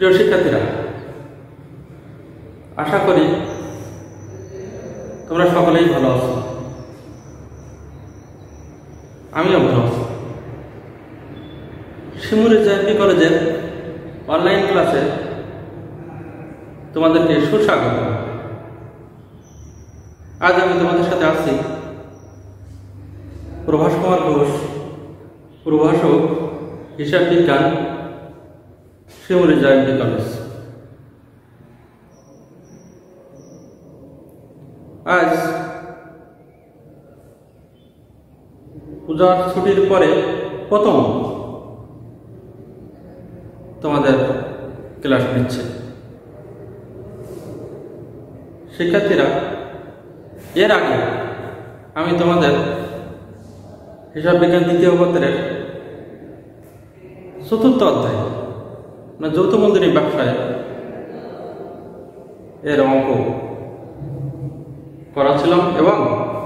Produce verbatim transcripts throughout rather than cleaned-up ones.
প্রিয় শিক্ষার্থীরা, আশা করি তোমরা সকলেই ভালো আছো। আমিও ভালো আছি। শিমুরে জেএমপি কলেজের অনলাইন ক্লাসে তোমাদেরকে সুস্বাগত। আজ আমি তোমাদের সাথে আছি প্রভাস কুমার ঘোষ, প্রভাষক, হিসাব বিজ্ঞান, শিমুরে জেএমপি কলেজ। আজ পূজার ছুটির পরে প্রথম তোমাদের ক্লাস নিচ্ছে। শিক্ষার্থীরা, এর আগে আমি তোমাদের হিসাব বিজ্ঞান দ্বিতীয় পত্রের চতুর্থ অধ্যায় মানে যৌথ মূলধনী ব্যবসায় এর অঙ্ক করাছিলাম এবং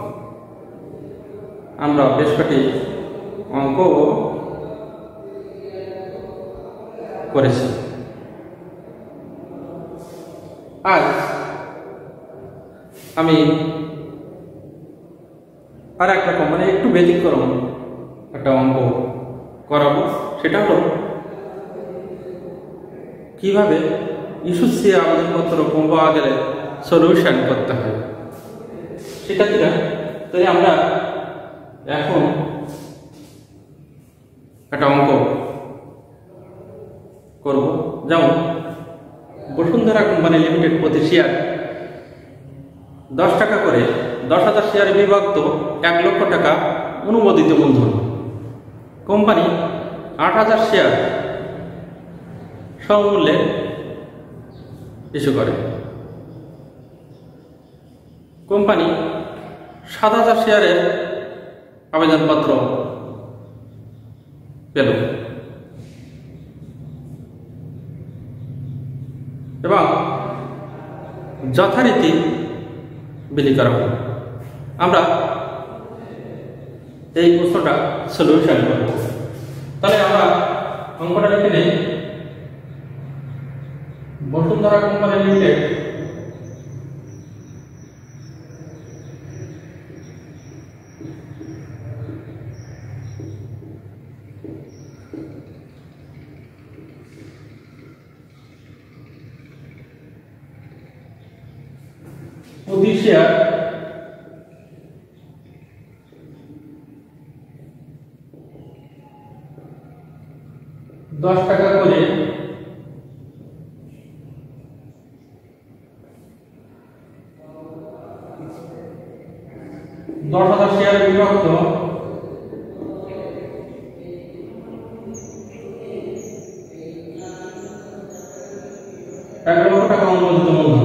আমরা বেশ কটি অঙ্ক করেছি। আজ আমি আর একটা মানে একটু ব্যতিক্রম একটা অঙ্ক করাবো। সেটা হলো কিভাবে ইস্যু সি আবেদনপত্র কম পাওয়া গেলে সলিউশন করতে হয়। শিক্ষার্থীরা, তাই আমরা এখন একটা অঙ্ক করব। যেমন বসুন্ধরা কোম্পানি লিমিটেড প্রতি শেয়ার দশ টাকা করে দশ হাজার শেয়ারে বিভক্ত এক লক্ষ টাকা অনুমোদিত মূলধন। কোম্পানি আট হাজার শেয়ার সমমূল্যে ইস্যু করে। কোম্পানি সাত হাজার শেয়ারের আবেদনপত্র পেল এবং যথারীতি বিলি করা হল। আমরা এই প্রশ্নটা সলিউশন করব। তাহলে আমরা অঙ্কটা লিখে নেই। বসুন্ধরা কোম্পানি লিমিটেড প্রতি শেয়ার দশ টাকা করে দশ হাজার শেয়ারে বিভক্ত এক লক্ষ টাকা অনুমোদিত মূলধন।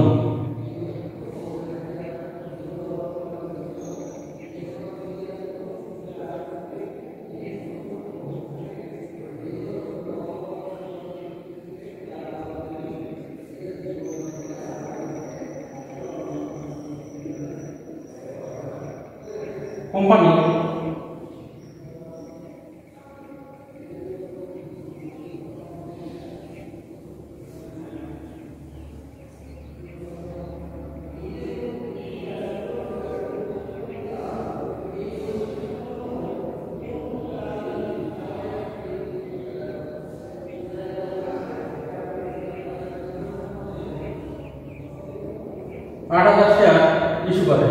কোম্পানি আট হাজার শেয়ার ইস্যু করে।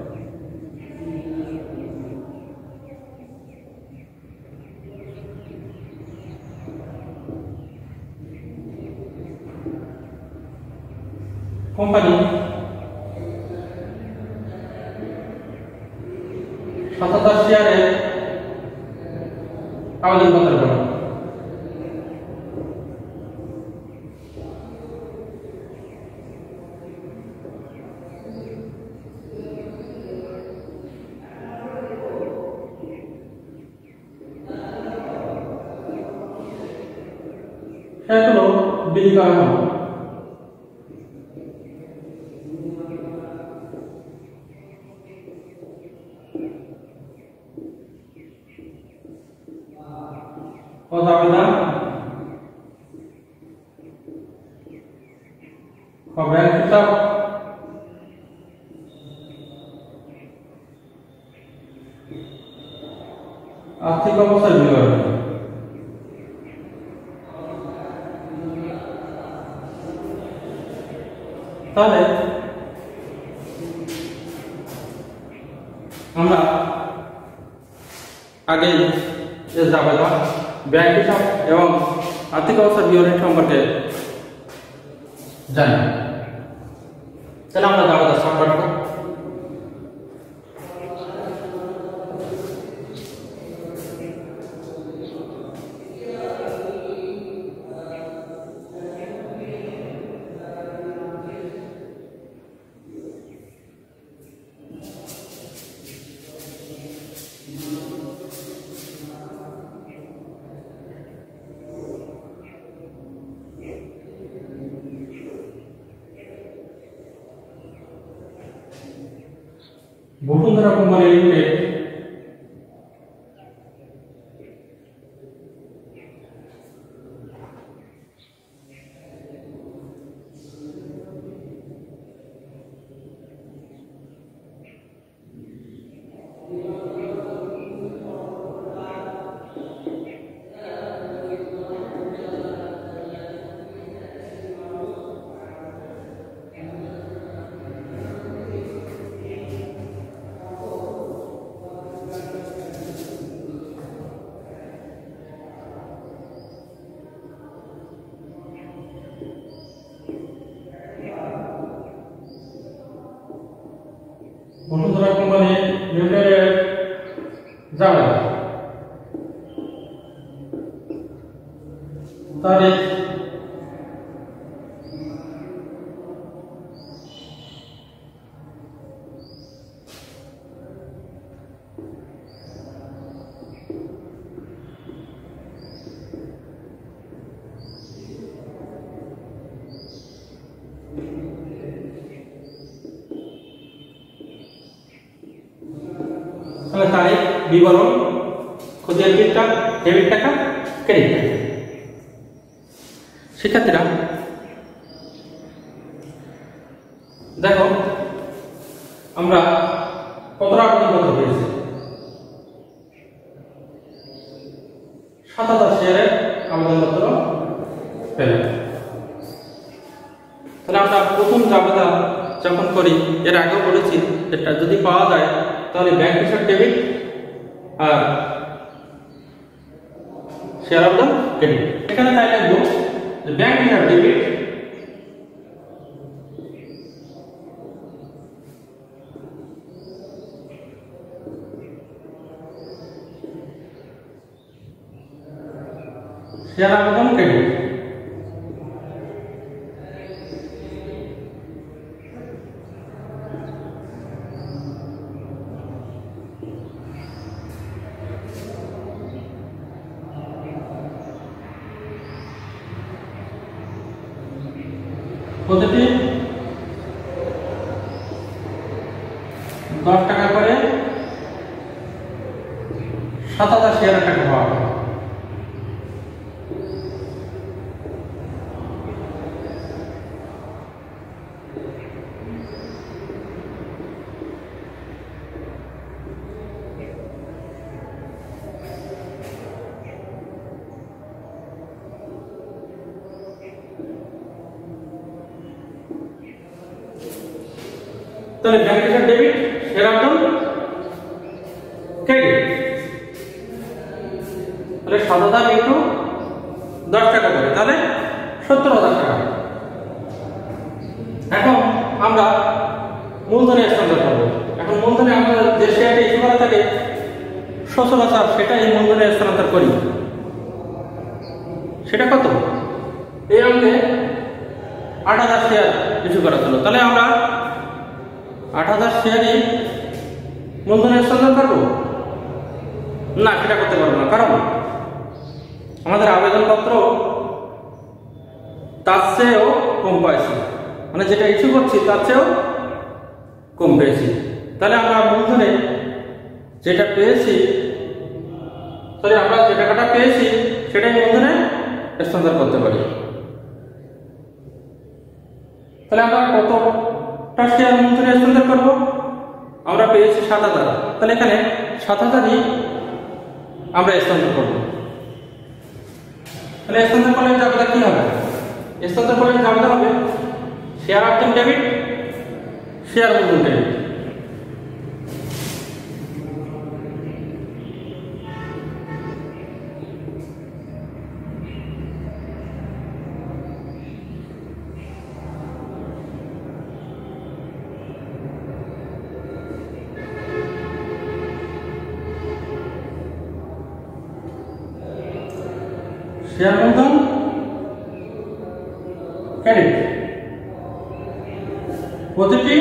কোম্পানি সাত হাজার শেয়ারে আবেদনপত্র পেল। সেগুলো বিলি করা হলো। কত আবেদন দাও। আর্থিক অবস্থার বিবরণ। তাহলে আমরা আগে যে জাবেদা ব্যাংক হিসাব এবং আর্থিক অবস্থার বিবরণ সম্পর্কে জানি। তাহলে আমরা জাবেদা স্টার্ট করব। Basundhara company limited Basundhara company লিমিটেডের জাবেদা তারিখ তাহলে তারিখ বিবরণ খতিয়ান তিনটা ডেবিট টাকা ক্রেডিট টাকা। শিক্ষার্থীরা দেখো আমরা কতটা আবেদনপত্র পেয়েছি? সাত হাজার শেয়ারের আবেদনপত্র পেলাম। তাহলে আমরা প্রথম জাবেদা যখন করি, এর আগেও বলেছি এটা যদি পাওয়া যায় তাহলে ব্যাংক হিসাব ডেবিট আর শেয়ার আবেদন ক্রেডিট। এখানে তাই লিখবো যে ব্যাংক হিসাব ডেবিট শেয়ার আবেদন ক্রেডিট। প্রতিটি দশ টাকা করে সাত হাজার শেয়ারের টাকা পাওয়া যায়। তাহলে ব্যাংক হিসাব ডেবিট শেয়ার আবেদন ক্রেডিট। তাহলে সাত হাজার ইন্টু দশ টাকা করে তাহলে সত্তর হাজার টাকা। এখন আমরা মূলধনে স্থানান্তর করবো। এখন মূলধনে আমরা যে শেয়ারটা ইস্যু করা থাকে সচরাচর সেটা এই মূলধনে স্থানান্তর করি। সেটা কত? এই অঙ্কে আট হাজার শেয়ার ইস্যু করা ছিল। তাহলে আমরা আট হাজার শেয়ারই মূলধনে স্থানান্তর করবো না, সেটা করতে পারবো না। কারণ আমাদের আবেদনপত্র তার চেয়েও কম পাইছি, মানে যেটা ইস্যু করছি তার চেয়েও কম পেয়েছি। তাহলে আমরা মূলধনে যেটা পেয়েছি, সরি আমরা যে টাকাটা পেয়েছি সেটাই মূলধনে স্থানান্তর করতে পারি। তাহলে আমরা কতটা শেয়ার মূলধনে স্থানান্তর করব? আমরা পেয়েছি সাত হাজার, তাহলে এখানে সাত হাজারই আমরা স্থানান্তর করব। তাহলে স্থানান্তর করলে জাবেদা কি হবে? স্থানান্তর করলে জাবেদা হবে শেয়ার অর্জন ডেবিট, শেয়ার মূলধন ডেবিট। শেয়ার মূলধন ক্রেডিট, প্রতিটি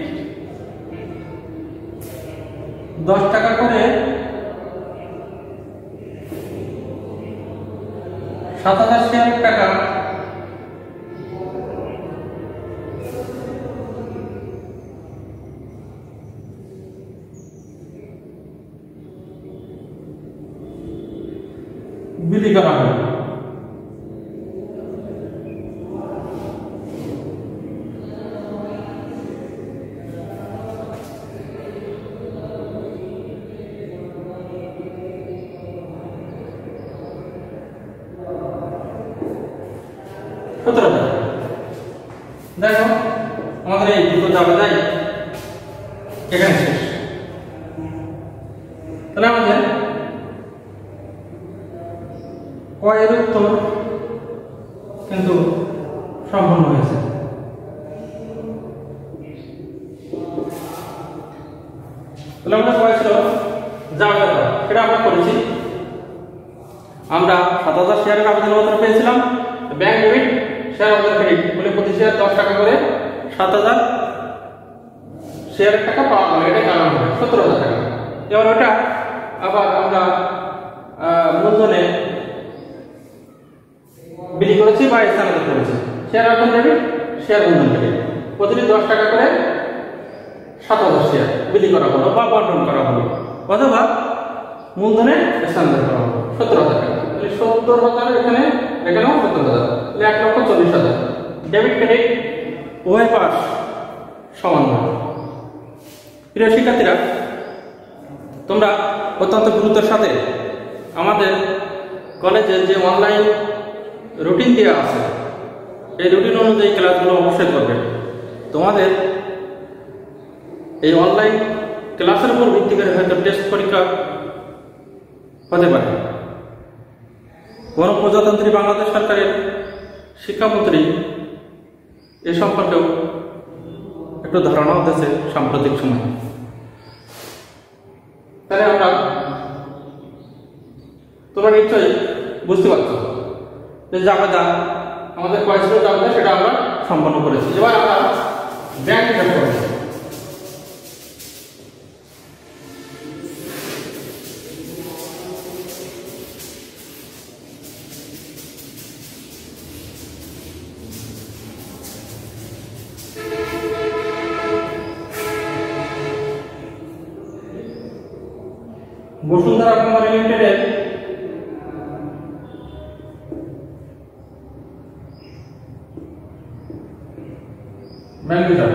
দশ টাকা করে সাত হাজার শেয়ারের টাকা বিলি করা হবে। সতেরো হাজার। দেখো আমাদের এই দুটো জাবেদাই এখানে শেষ। তাহলে আমাদের কয়ের উত্তর কিন্তু সম্পন্ন হয়েছে। তাহলে আমরা কয় ছিল জাবেদা করা, সেটা আমরা করেছি। আমরা সাত হাজার শেয়ারের আবেদনপত্র পেয়েছিলাম, ব্যাংক ডেবিট শেয়ার অর্জন ক্রেডিট বলে প্রতি শেয়ার দশ টাকা করে সাত হাজার শেয়ারের টাকা পাওয়া গেল, এটা জানানো হবে সতেরো হাজার টাকা। এবার ওটা আবার আমরা মূলধনে বিলি করেছি বা স্থানান্তর করেছি। শেয়ার অর্জন ডেবিট, শেয়ার মূলধন ক্রেডিট, প্রতিটি দশ টাকা করে সাত হাজার শেয়ার বিলি করা হলো বা বন্টন করা হলো, অথবা মূলধনে স্থানান্তর করা হলো সত্তর হাজার টাকা। তাহলে সত্তর হাজার এখানে এখানেও সত্তর হাজার, তাহলে এক লক্ষ চল্লিশ হাজার। ডেবিট ক্রেডিট উভয় পাশ সমান নয়। প্রিয় শিক্ষার্থীরা, তোমরা অত্যন্ত গুরুত্বের সাথে আমাদের কলেজে যে অনলাইন রুটিন দেওয়া আছে এই রুটিন অনুযায়ী ক্লাসগুলো অবশ্যই করবে। তোমাদের এই অনলাইন ক্লাসের উপর ভিত্তি করে হয়তো টেস্ট পরীক্ষা হতে পারে। গণপ্রজাতন্ত্রী বাংলাদেশ সরকারের শিক্ষামন্ত্রী এ সম্পর্কেও একটু ধারণা হতেছে সাম্প্রতিক সময়ে। তাহলে আমরা তোমরা নিশ্চয়ই বুঝতে পারছো যে জাবেদা আমাদের কয় ছিল জাবেদা সেটা আমরা সম্পন্ন করেছি। এবার আমরা ব্যাংক হিসাব করব। বসুন্ধরা কোম্পানি লিমিটেডের ব্যাংক হিসাব।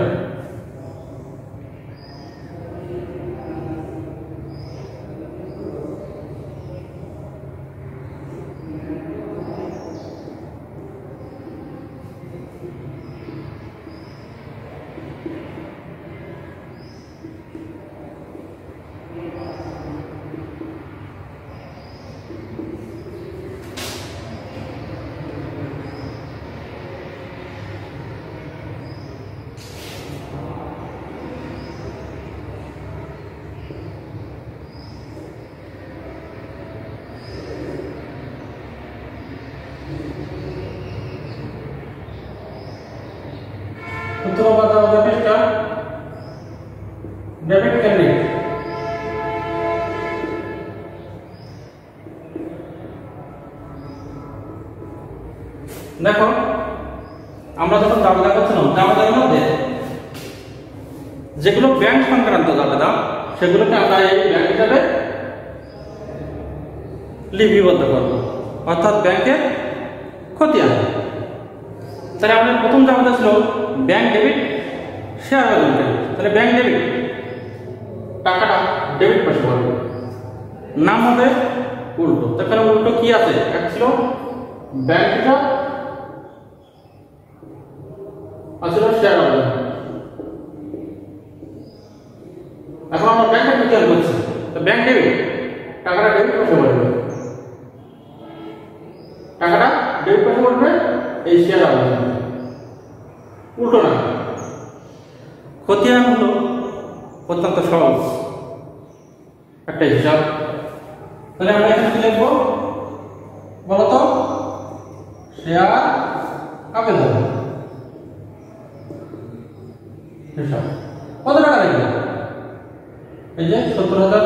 সূত্র বা জাবেদা পৃষ্ঠা ডেবিট ক্রেডিট। দেখো আমরা যখন জাবেদা করছিলাম, জাবেদার মধ্যে যেগুলো ব্যাংক সংক্রান্ত জাবেদা সেগুলোকে আমরা এই ব্যাংক হিসাবে লিপিবদ্ধ করব, অর্থাৎ ব্যাংকের খতিয়ান। তাহলে আমাদের প্রথম জামাটা ছিল ব্যাংক ডেবিট শেয়ার আবেদন ডেবিট। তাহলে ব্যাংক ডেবিট টাকাটা ডেবিট পাশে পড়বে, নাম হবে উল্টো। তাহলে উল্টো কি আছে? এক ছিল ব্যাংক হিসাব আর ছিল শেয়ার আবেদন। এখন আমরা ব্যাংকের বিচার করছি, তো ব্যাংক ডেবিট টাকাটা ডেবিট পাশে পড়বে, টাকাটা ডেবিট পাশে পড়বে এই শেয়ার আবেদন, উল্টো না। খতিয়ান হলো অত্যন্ত সহজ একটা হিসাব। তাহলে আমরা এখানে কি লিখবো বলতো? শেয়ার আবেদন হিসাব কত টাকা লাগবে? এই যে সত্তর হাজার।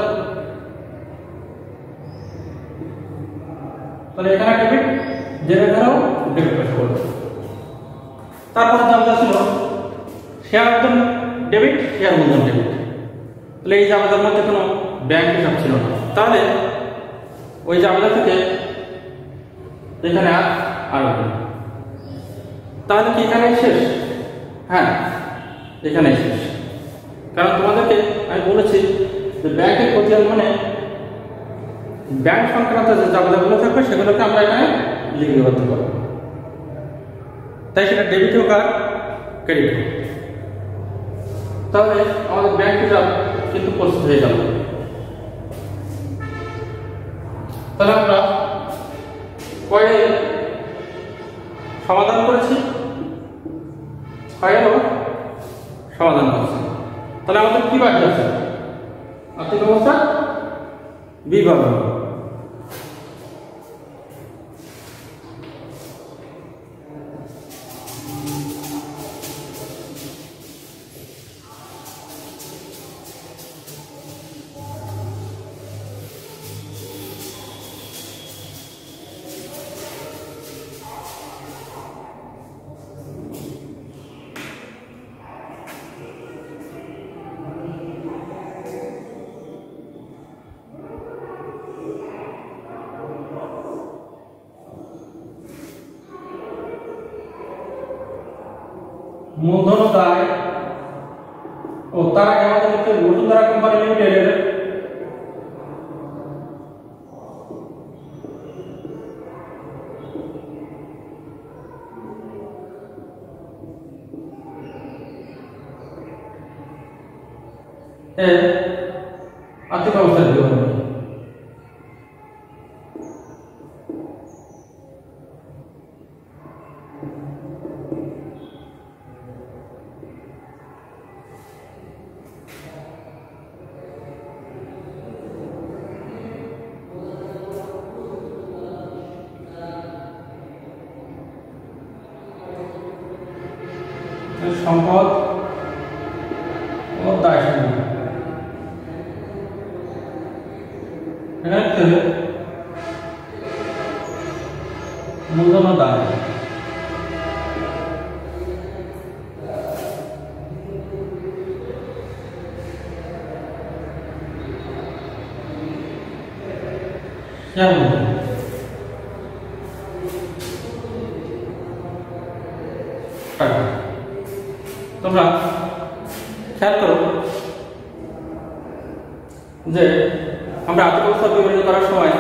তাহলে এখানে ডেবিট জেনে ধরো ডেবিট পাশে পড়বে। তারপর জামাটা ছিল শেয়ার আবেদন ডেবিট শেয়ার মূলধন ডেবিট। তাহলে এই জামাটার মধ্যে কোনো ব্যাংক হিসাব ছিল না, তাহলে ওই জামাটা থেকে এখানে আর আসবে। তাহলে কি এখানে শেষ? হ্যাঁ, এখানে শেষ। কারণ তোমাদেরকে আমি বলেছি যে ব্যাংকের খতিয়ান মানে ব্যাংক সংক্রান্ত যে জামাগুলো থাকবে সেগুলোকে আমরা এখানে লিপিবদ্ধ করব, তাই সেটা ডেবিট হোক আর ক্রেডিট হোক। তাহলে আমাদের ব্যাংক হিসাব কিন্তু প্রস্তুত হয়ে গেল। তাহলে আমরা কয়ে সমাধান করেছি, ছয়েরও সমাধান করেছি। তাহলে আমাদের কি বাকি আছে? আর্থিক অবস্থা বিবরণ। মূলধন দায় ও তার আগে আমাদের হচ্ছে বসুন্ধরা কোম্পানি লিমিটেড এর আর্থিক অবস্থা বিবরণ। সম্পদ ও দায় সমূহ এখানে মূলধন ও দায়। তোমরা খেয়াল করো যে আমরা আর্থিক অবস্থা বিবরণী করার সময়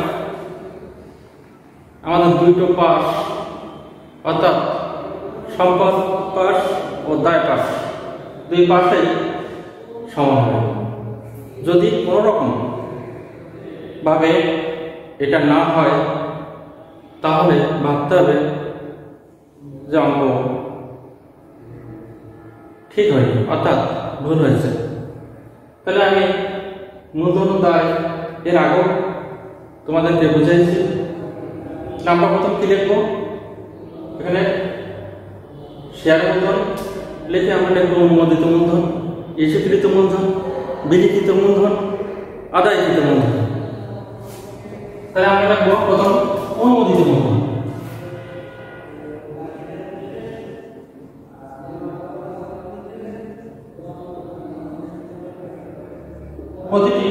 আমাদের দুইটো পাশ অর্থাৎ সম্পদ পাশ ও দায় পাশ দুই পাশেই সমান হবে। যদি কোনো রকম ভাবে এটা না হয় তাহলে ভাবতে হবে যে অঙ্ক ঠিক হয়নি অর্থাৎ ভুল হয়েছে। তাহলে আমি মূলধন দায় এর আগেও তোমাদেরকে বুঝাইছি। আমরা প্রথম কি লিখবো? এখানে শেয়ার মূলধন লিখে আমরা লিখবো অনুমোদিত মূলধন, ইস্যুকৃত মূলধন, বিলিখিত মূলধন, আদায়কৃত মূলধন। তাহলে আমরা লিখবো প্রথম অনুমোদিত মূলধন। প্রতিটি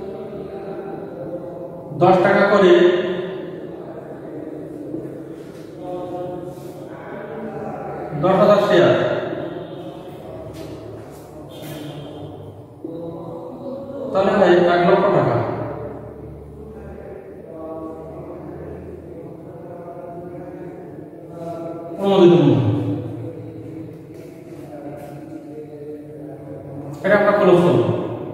দশ টাকা করে তাহলে হয় এক লক্ষ টাকা। অনুমোদিত মূলধন এটা আমরা ক্লোজ করব।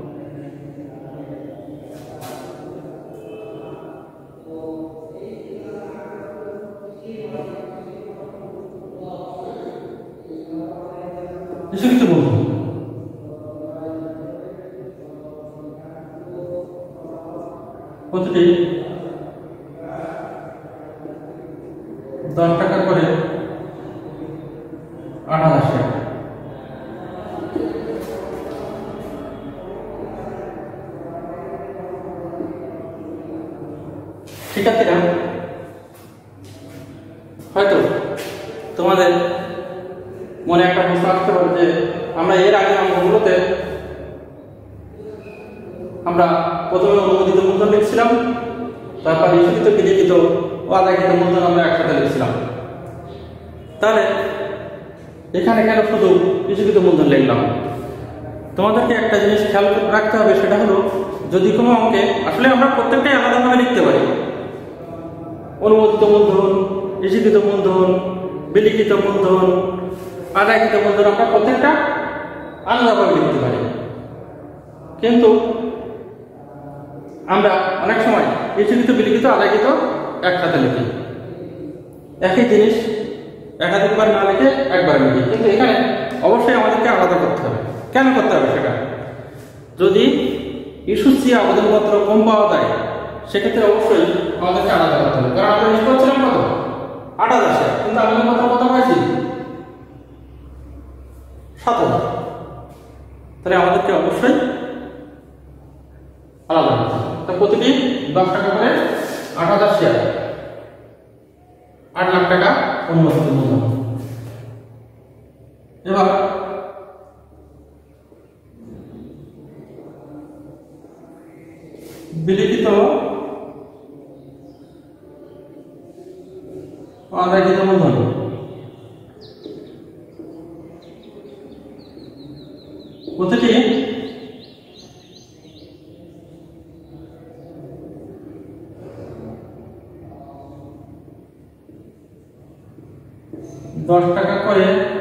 লিখিত মূলধন প্রতিটি দশ টাকা করে আট হাজার শেয়ার। শিক্ষার্থীরা হয়তো তোমাদের মনে একটা প্রশ্ন আসতে পারে যে আমরা এর আগে অঙ্কগুলোতে আমরা প্রথমে অনুমোদিত মূলধন লিখছিলাম, তারপর লিখিত বিলিখিত ও আদায়কৃত মূলধন আমরা একসাথে লিখছিলাম, তাহলে এখানে কেন শুধু লিখিত মূলধন লিখলাম? তোমাদেরকে একটা জিনিস খেয়াল রাখতে হবে, সেটা হলো যদি কোনো অঙ্কে আসলে আমরা প্রত্যেকটাই আলাদাভাবে লিখতে পারি, অনুমোদিত মূলধন, লিখিত মূলধন, বিলিখিত মূলধন, আদায়কৃত মূলধন আমরা প্রত্যেকটা আলাদাভাবে লিখতে পারি, কিন্তু আমরা অনেক সময় লিখিত বিলিখিত আদায়কৃত একসাথে লিখি। একই জিনিস একাধিকবার না লিখে একবার লিখি, কিন্তু এখানে অবশ্যই আমাদেরকে আলাদা করতে হবে। কেন করতে হবে সেটা? যদি ইস্যুসি আবেদনপত্র কম পাওয়া যায় সেক্ষেত্রে অবশ্যই আমাদেরকে আলাদা করতে হবে, কারণ আমরা ইস্যু করছিলাম কত আট হাজার শেয়ার, কিন্তু আবেদনপত্র কত পাইছি সাত হাজার, তাহলে আমাদেরকে অবশ্যই আলাদা করতে হবে। তো প্রতিটি দশ টাকা করে আট হাজার শেয়ার, আট লাখ টাকা অনুমোদিত মূলধন। এবার বিলিখিত আদায়কৃত মূলধন প্রতিটি দশ টাকা করে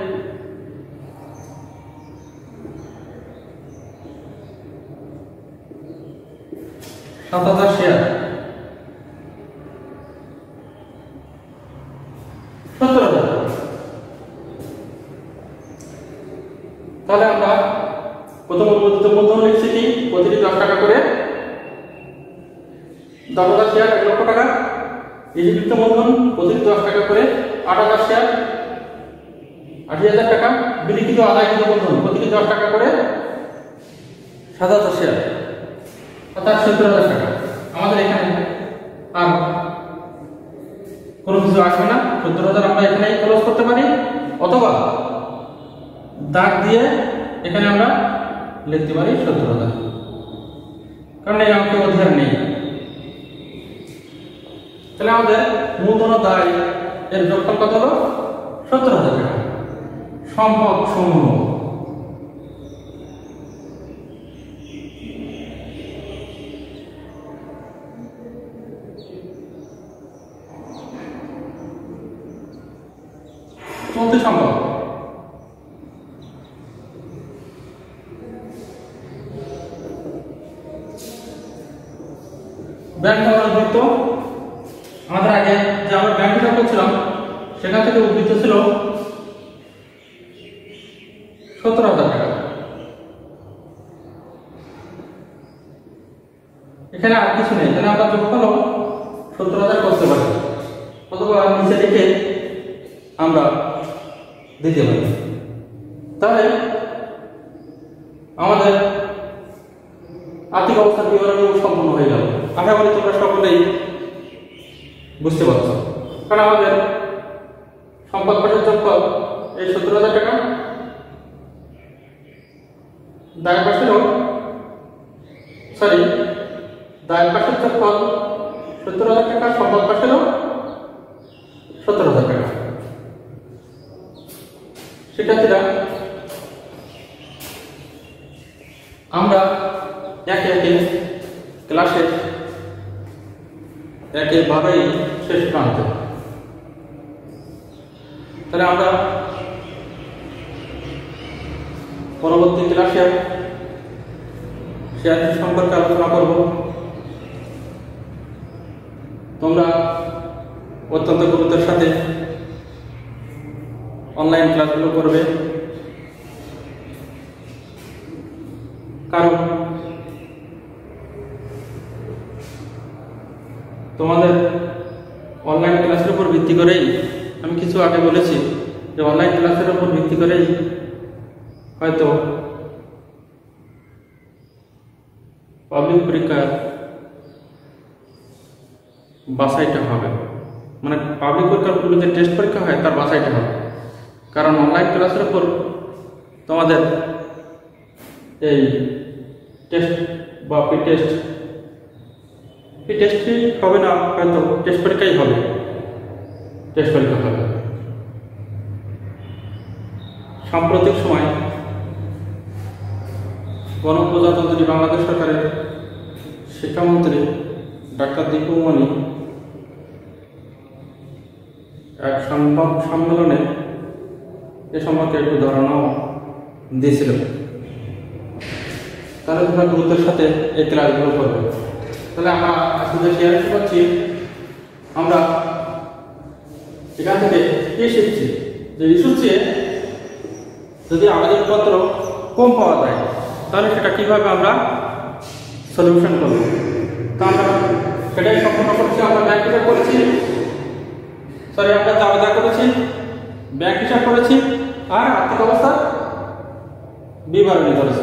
সাত হাজার শেয়ার, সত্তর হাজার। তাহলে আমরা প্রথম অনুমোদিত মূলধন লিখছি কি প্রতিটি দশ টাকা করে দশ হাজার শেয়ার এক লক্ষ টাকা, লিখিত মূলধন প্রতিটি দশ টাকা করে আট হাজার শেয়ার আশি হাজার টাকা, বিলিখিত আদায়কৃত মূলধন প্রতিটি দশ টাকা করে সাত হাজার শেয়ার অর্থাৎ সত্তর হাজার টাকা। আমাদের এখানে আর কোনো কিছু আসবে না, সত্তর হাজার আমরা এখানে ক্লোজ করতে পারি, অথবা দাগ দিয়ে এখানে আমরা লিখতে পারি সত্তর হাজার, কারণ এই অঙ্কে অধিকার নেই। তাহলে আমাদের মূলধন ও দায় এর যোগফল কত হলো সত্তর হাজার টাকা। সম্পদ সমূহ চলতি সম্পদ ব্যাংক উদ্বৃত্ত আমাদের আগে যে আমরা ব্যাংক হিসাব করছিলাম সেখান থেকে উদ্বৃত্ত ছিল সত্তর হাজার টাকা। এখানে আর কিছু নেই, এখানে আমরা যোগফল সত্তর হাজার করতে পারি, অথবা নিচে লিখে আমরা দিতে পারি। তাহলে আমাদের আর্থিক অবস্থার বিবরণী সম্পূর্ণ হয়ে গেল। আশা করি তোমরা সকলেই বুঝতে পারছো, কারণ আমাদের সম্পদ পাশের যোগফল এই সত্তর হাজার টাকা, দায় পাশেরও সরি দায় পাশের যোগফল সত্তর হাজার টাকা, সম্পদ পাশেরও সত্তর হাজার টাকা। শিক্ষার্থীরা আমরা একে একে ক্লাসের একেবারেই শেষ প্রান্তে। তাহলে আমরা পরবর্তী ক্লাসে শেয়ার সম্পর্কে আলোচনা করব। তোমরা অত্যন্ত গুরুত্বের সাথে অনলাইন ক্লাসগুলো করবে, কারণ তোমাদের অনলাইন ক্লাসের উপর ভিত্তি করেই, আমি কিছু আগে বলেছি যে অনলাইন ক্লাসের উপর ভিত্তি করেই হয়তো পাবলিক পরীক্ষার বাছাইটা হবে, মানে পাবলিক পরীক্ষার পূর্বে যে টেস্ট পরীক্ষা হয় তার বাছাইটা হবে। কারণ অনলাইন ক্লাসের উপর তোমাদের এই টেস্ট বা প্রি টেস্ট প্রি টেস্টই হবে না, হয়তো টেস্ট পরীক্ষাই হবে, টেস্ট পরীক্ষা হবে। সাম্প্রতিক সময় গণপ্রজাতন্ত্রী বাংলাদেশ সরকারের শিক্ষামন্ত্রী ডাক্তার দীপু মনি এক সংবাদ সম্মেলনে এ সম্পর্কে একটু ধারণাও দিয়েছিল। তাহলে তোমরা গুরুত্বের সাথে এই ক্লাসগুলো করবে। তাহলে আমরা আজকে শেয়ার করছি, আমরা এখান থেকে কি শিখছি যে ইস্যুতে যদি আবেদনপত্র কম পাওয়া যায় তাহলে সেটা কিভাবে আমরা সলিউশন করব। তো আমরা সেটাই সম্পূর্ণ করছি। আমরা ব্যাংক হিসাব করেছি, সরি আমরা দাবিদা করেছি, ব্যাংক হিসাব করেছি, আর আর্থিক অবস্থা বিবরণী করেছি।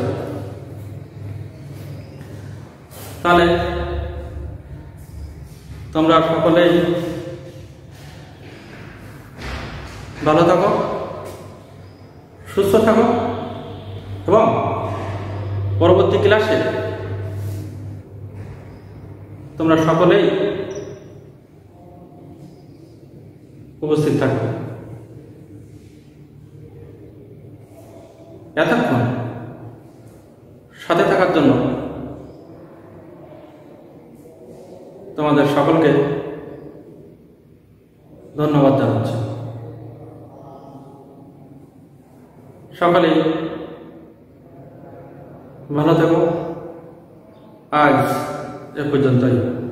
তাহলে তোমরা সকলেই ভালো থাকো, সুস্থ থাকো এবং পরবর্তী ক্লাসে তোমরা সকলেই উপস্থিত থাকবে। এতক্ষণ সাথে থাকার জন্য তোমাদের সকলকে ধন্যবাদ জানাচ্ছি। সকলেই ভালো থেকো। আজ এ পর্যন্তই।